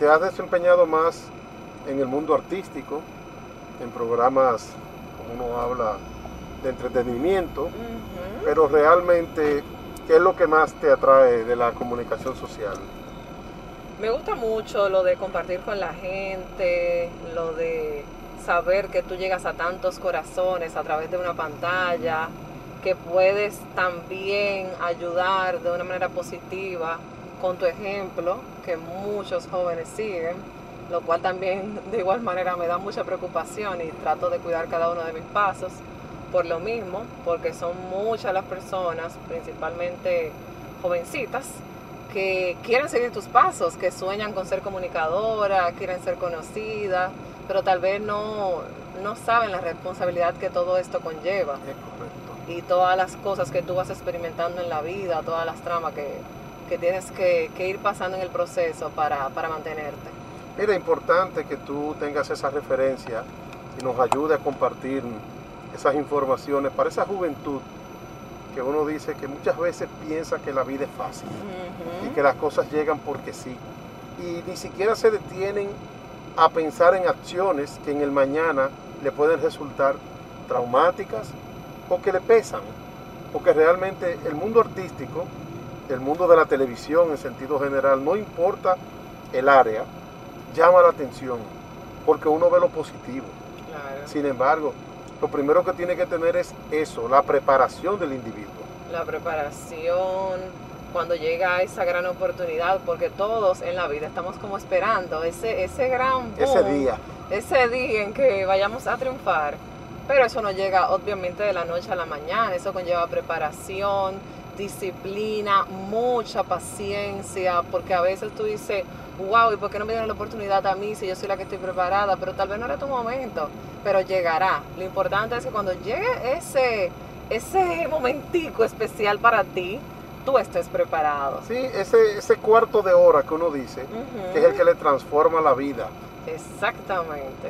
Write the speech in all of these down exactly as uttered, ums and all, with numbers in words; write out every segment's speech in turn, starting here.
te has desempeñado más en el mundo artístico, en programas, como uno habla, de entretenimiento, Ujú. pero realmente, ¿qué es lo que más te atrae de la comunicación social? Me gusta mucho lo de compartir con la gente, lo de saber que tú llegas a tantos corazones a través de una pantalla, que puedes también ayudar de una manera positiva con tu ejemplo, que muchos jóvenes siguen, lo cual también de igual manera me da mucha preocupación y trato de cuidar cada uno de mis pasos por lo mismo, porque son muchas las personas, principalmente jovencitas, que quieren seguir tus pasos, que sueñan con ser comunicadora, quieren ser conocida, pero tal vez no, no saben la responsabilidad que todo esto conlleva. Es correcto. Y todas las cosas que tú vas experimentando en la vida, todas las tramas que, que tienes que, que ir pasando en el proceso para, para mantenerte. Mira, es importante que tú tengas esa referencia y nos ayude a compartir esas informaciones para esa juventud que uno dice que muchas veces piensa que la vida es fácil Uh-huh. y que las cosas llegan porque sí. Y ni siquiera se detienen a pensar en acciones que en el mañana le pueden resultar traumáticas o que le pesan. Porque realmente el mundo artístico, el mundo de la televisión en sentido general, no importa el área, llama la atención porque uno ve lo positivo. Claro. Sin embargo, lo primero que tiene que tener es eso, la preparación del individuo. La preparación, cuando llega esa gran oportunidad, porque todos en la vida estamos como esperando ese, ese gran boom, Ese día. ese día en que vayamos a triunfar. Pero eso no llega obviamente de la noche a la mañana, eso conlleva preparación, disciplina, mucha paciencia, porque a veces tú dices, wow, ¿y por qué no me dieron la oportunidad a mí si yo soy la que estoy preparada? Pero tal vez no era tu momento, pero llegará. Lo importante es que cuando llegue ese, ese momentico especial para ti, tú estés preparado. Sí, ese, ese cuarto de hora que uno dice, Uh-huh. que es el que le transforma la vida. Exactamente.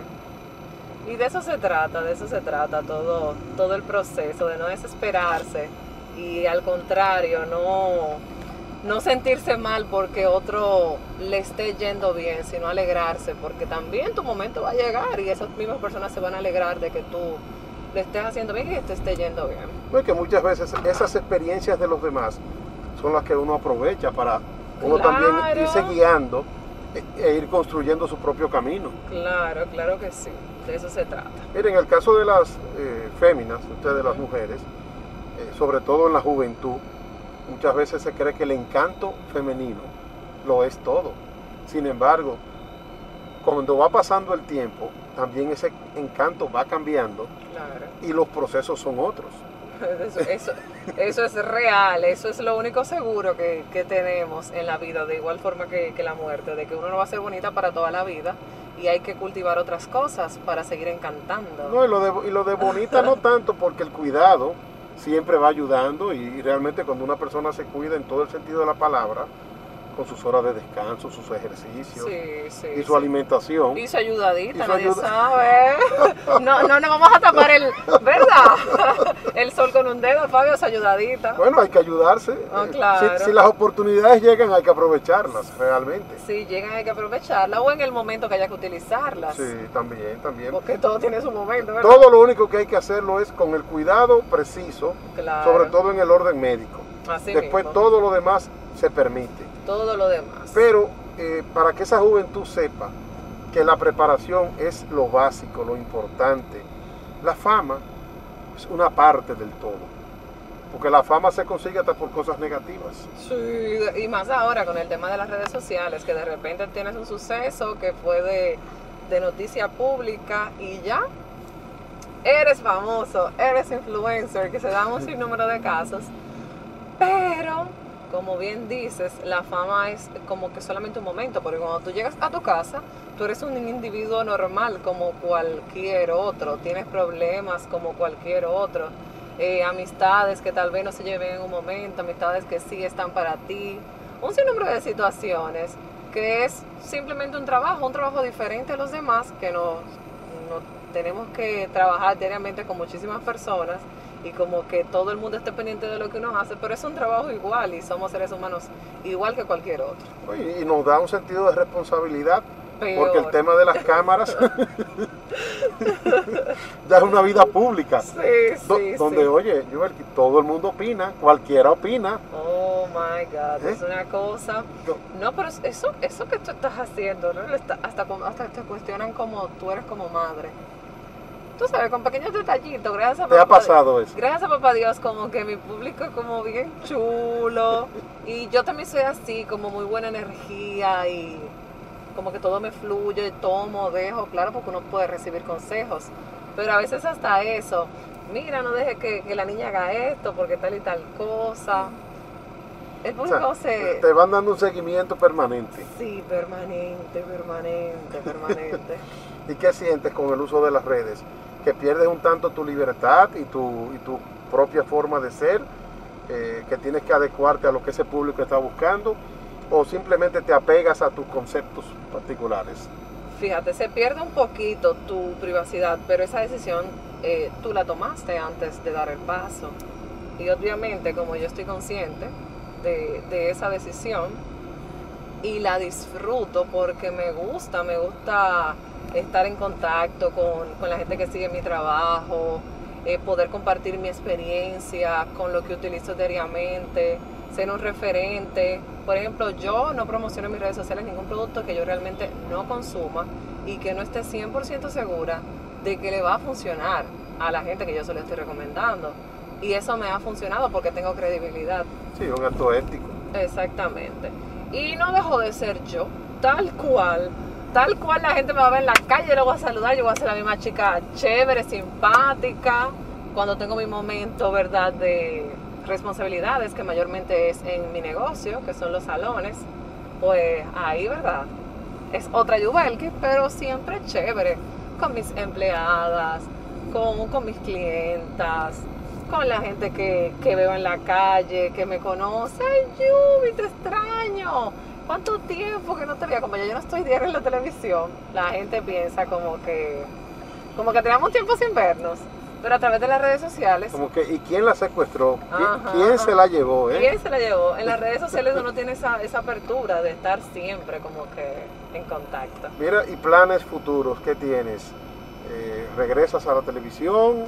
Y de eso se trata, de eso se trata todo, todo el proceso, de no desesperarse y al contrario, no, no sentirse mal porque otro le esté yendo bien, sino alegrarse, porque también tu momento va a llegar y esas mismas personas se van a alegrar de que tú le estés haciendo bien y que te esté yendo bien. Porque muchas veces esas experiencias de los demás son las que uno aprovecha para uno Claro. también irse guiando e, e ir construyendo su propio camino. Claro, claro que sí, de eso se trata. Miren, en el caso de las eh, féminas, ustedes de las mujeres, eh, sobre todo en la juventud, muchas veces se cree que el encanto femenino lo es todo. Sin embargo, cuando va pasando el tiempo, también ese encanto va cambiando Claro. y los procesos son otros. Eso, eso, eso es real, eso es lo único seguro que, que tenemos en la vida, de igual forma que, que la muerte, de que uno no va a ser bonita para toda la vida y hay que cultivar otras cosas para seguir encantando. No, y lo de, y lo de bonita no tanto, porque el cuidado siempre va ayudando y, y realmente cuando una persona se cuida en todo el sentido de la palabra, con sus horas de descanso, sus ejercicios Sí, sí, y su sí. alimentación. Y su ayudadita, Y su nadie ayuda- sabe. No, no, no vamos a tapar el, ¿verdad? El sol con un dedo, Fabio, su ayudadita. Bueno, hay que ayudarse. Ah, Eh, claro. Si, si las oportunidades llegan, hay que aprovecharlas realmente. Si llegan hay que aprovecharla o en el momento que haya que utilizarlas. Sí, también, también. Porque todo tiene su momento, ¿verdad? Todo lo único que hay que hacerlo es con el cuidado preciso, Claro. sobre todo en el orden médico. Así Después mismo. todo lo demás se permite. Todo lo demás. Pero eh, para que esa juventud sepa que la preparación es lo básico, lo importante, la fama es una parte del todo. Porque la fama se consigue hasta por cosas negativas. Sí, y más ahora con el tema de las redes sociales, que de repente tienes un suceso que fue de, de noticia pública y ya eres famoso, eres influencer, que se dan un sinnúmero de casos. Pero, como bien dices, la fama es como que solamente un momento, porque cuando tú llegas a tu casa, tú eres un individuo normal como cualquier otro, tienes problemas como cualquier otro, eh, amistades que tal vez no se lleven en un momento, amistades que sí están para ti, un sinnúmero de situaciones que es simplemente un trabajo, un trabajo diferente a los demás, que no, no tenemos que trabajar diariamente con muchísimas personas y como que todo el mundo esté pendiente de lo que uno hace, pero es un trabajo igual y somos seres humanos igual que cualquier otro. Y nos da un sentido de responsabilidad. Peor. Porque el tema de las cámaras ya es una vida pública. Sí, do- sí, donde, sí. oye, Joel, todo el mundo opina, cualquiera opina. Oh my God, ¿Eh? es una cosa. No. No, pero eso, eso que tú estás haciendo, ¿no? Le está- hasta, como- hasta te cuestionan como tú eres como madre. Tú sabes, con pequeños detallitos, gracias a ¿Te ha papá- pasado eso? Gracias a papá Dios, como que mi público es como bien chulo. Y yo también soy así, como muy buena energía y como que todo me fluye, tomo, dejo, claro, porque uno puede recibir consejos. Pero a veces hasta eso, mira, no deje que, que la niña haga esto, porque tal y tal cosa. El O público sea, se... te van dando un seguimiento permanente. Sí, permanente, permanente, permanente. ¿Y qué sientes con el uso de las redes? Que pierdes un tanto tu libertad y tu, y tu propia forma de ser, eh, que tienes que adecuarte a lo que ese público está buscando, o simplemente te apegas a tus conceptos particulares. Fíjate, se pierde un poquito tu privacidad, pero esa decisión eh, tú la tomaste antes de dar el paso. Y obviamente, como yo estoy consciente de, de esa decisión y la disfruto porque me gusta, me gusta estar en contacto con, con la gente que sigue mi trabajo, eh, poder compartir mi experiencia con lo que utilizo diariamente, ser un referente. Por ejemplo, yo no promociono en mis redes sociales ningún producto que yo realmente no consuma y que no esté cien por ciento segura de que le va a funcionar a la gente que yo se lo estoy recomendando. Y eso me ha funcionado porque tengo credibilidad. Sí, un acto ético. Exactamente. Y no dejo de ser yo, tal cual. Tal cual la gente me va a ver en la calle, yo le voy a saludar, yo voy a ser la misma chica chévere, simpática. Cuando tengo mi momento, ¿verdad?, de responsabilidades, que mayormente es en mi negocio, que son los salones, pues ahí, ¿verdad?, es otra Yubelki, pero siempre chévere, con mis empleadas, con, con mis clientas, con la gente que, que veo en la calle, que me conoce. ¡Ay, Yubi, te extraño! ¿Cuánto tiempo que no te veía? Como yo, yo no estoy diario en la televisión, la gente piensa como que, como que teníamos tiempo sin vernos. Pero a través de las redes sociales. Como que, ¿y quién la secuestró? ¿Quién, Ajá, quién ajá. se la llevó? ¿Eh? ¿Quién se la llevó? En las redes sociales uno tiene esa, esa apertura de estar siempre como que en contacto. Mira, y planes futuros, ¿qué tienes? Eh, ¿Regresas a la televisión?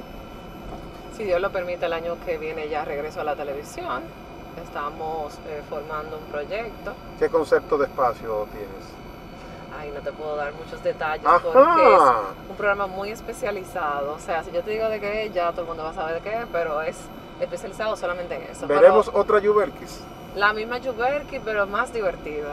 Si Dios lo permite, el año que viene ya regreso a la televisión. Estamos eh, formando un proyecto. ¿Qué concepto de espacio tienes? Ay, no te puedo dar muchos detalles Ajá. porque es un programa muy especializado. O sea, si yo te digo de qué es, ya todo el mundo va a saber de qué es, pero es especializado solamente en eso. ¿Veremos Pero otra Yuberkis? la misma Yuberki, pero más divertida.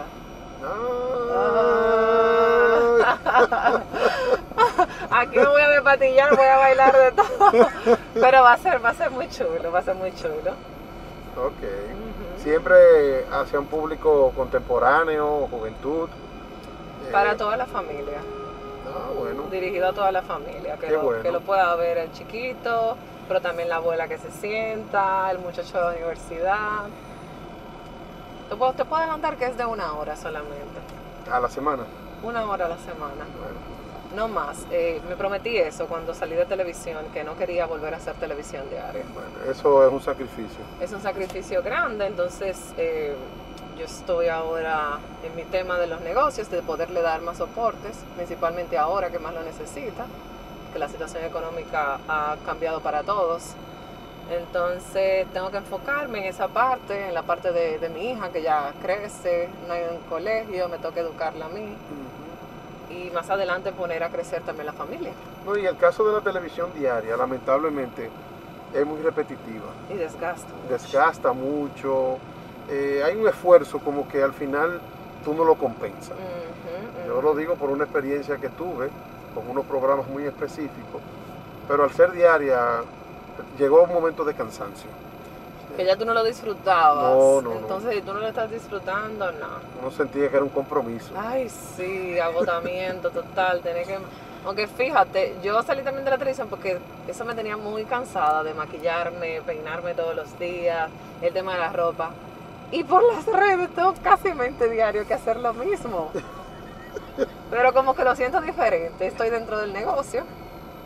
Ah. Aquí me voy a despatillar, voy a bailar de todo. Pero va a ser, va a ser muy chulo, va a ser muy chulo. Ok. Ujú. Siempre hacia un público contemporáneo, juventud. Para Eh, toda la familia. Ah, bueno. Dirigido a toda la familia, que, Qué lo, bueno. que lo pueda ver el chiquito, pero también la abuela que se sienta, el muchacho de la universidad. Te puedo, te puedo adelantar que es de una hora solamente, A la semana. una hora a la semana, Bueno. no más. Eh, me prometí eso cuando salí de televisión, que no quería volver a hacer televisión diaria. Bueno, eso es un sacrificio. Es un sacrificio grande, entonces eh, yo estoy ahora en mi tema de los negocios, de poderle dar más soportes, principalmente ahora que más lo necesita, que la situación económica ha cambiado para todos. Entonces tengo que enfocarme en esa parte, en la parte de, de mi hija que ya crece, no hay un colegio, me toca educarla a mí y más adelante poner a crecer también la familia. No, y el caso de la televisión diaria, lamentablemente, es muy repetitiva. Y desgasto. Desgasta mucho. Eh, hay un esfuerzo como que al final tú no lo compensas. Ujú, Yo ujú. lo digo por una experiencia que tuve con unos programas muy específicos, pero al ser diaria llegó un momento de cansancio. Que ya tú no lo disfrutabas. No, no, no. Entonces, si tú no lo estás disfrutando, no. Uno sentía que era un compromiso. Ay, sí, agotamiento total. Tener que... Aunque fíjate, yo salí también de la televisión porque eso me tenía muy cansada de maquillarme, peinarme todos los días, el tema de la ropa. Y por las redes tengo casi mente diario que hacer lo mismo. Pero como que lo siento diferente. Estoy dentro del negocio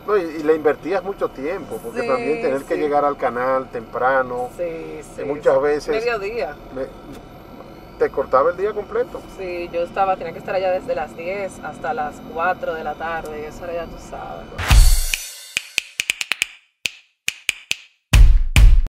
No, y, y le invertías mucho tiempo, porque Sí, también tener que sí. llegar al canal temprano, Sí, sí. que muchas sí. veces Mediodía. me- te cortaba el día completo. Sí, yo estaba, tenía que estar allá desde las diez hasta las cuatro de la tarde, y eso era ya tú sabes.